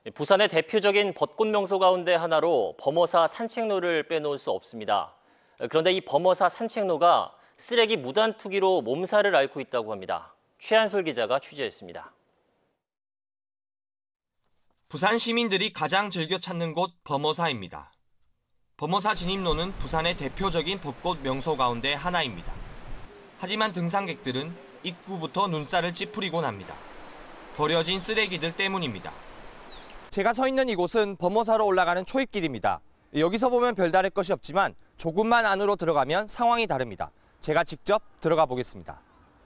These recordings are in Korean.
부산의 대표적인 벚꽃 명소 가운데 하나로 범어사 산책로를 빼놓을 수 없습니다. 그런데 이 범어사 산책로가 쓰레기 무단 투기로 몸살을 앓고 있다고 합니다. 최한솔 기자가 취재했습니다. 부산 시민들이 가장 즐겨 찾는 곳 범어사입니다. 범어사 진입로는 부산의 대표적인 벚꽃 명소 가운데 하나입니다. 하지만 등산객들은 입구부터 눈살을 찌푸리곤 합니다. 버려진 쓰레기들 때문입니다. 제가 서 있는 이곳은 범어사로 올라가는 초입길입니다. 여기서 보면 별다를 것이 없지만 조금만 안으로 들어가면 상황이 다릅니다. 제가 직접 들어가 보겠습니다.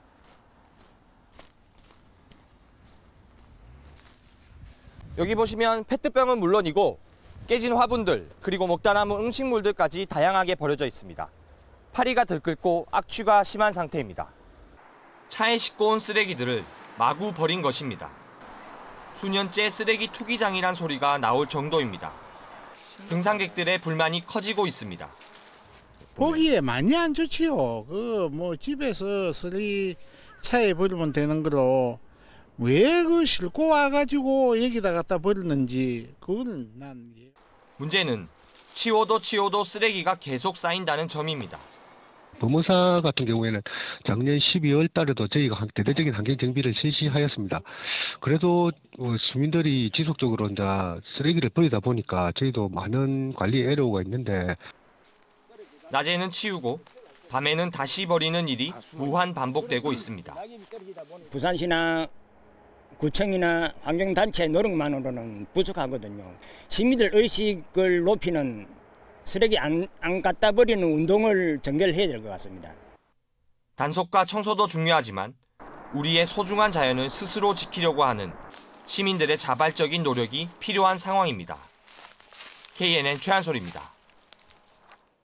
여기 보시면 페트병은 물론이고 깨진 화분들 그리고 먹다 남은 음식물들까지 다양하게 버려져 있습니다. 파리가 들끓고 악취가 심한 상태입니다. 차에 싣고 온 쓰레기들을 마구 버린 것입니다. 수년째 쓰레기 투기장이란 소리가 나올 정도입니다. 등산객들의 불만이 커지고 있습니다. 보기에 많이 안 좋지요. 집에서 쓰레기 차에 버리면 되는 거로 왜 싣고 와가지고 여기다 갖다 버리는지 그건 난. 문제는 치워도 쓰레기가 계속 쌓인다는 점입니다. 범어사 같은 경우에는 작년 12월 달에도 저희가 대대적인 환경 정비를 실시하였습니다. 그래도 시민들이 지속적으로 이제 쓰레기를 버리다 보니까 저희도 많은 관리 애로가 있는데 낮에는 치우고 밤에는 다시 버리는 일이 무한 반복되고 있습니다. 부산시나 구청이나 환경단체의 노력만으로는 부족하거든요. 시민들 의식을 높이는 쓰레기 안 갖다 버리는 운동을 전개해야 될 것 같습니다. 단속과 청소도 중요하지만 우리의 소중한 자연을 스스로 지키려고 하는 시민들의 자발적인 노력이 필요한 상황입니다. KNN 최한솔입니다.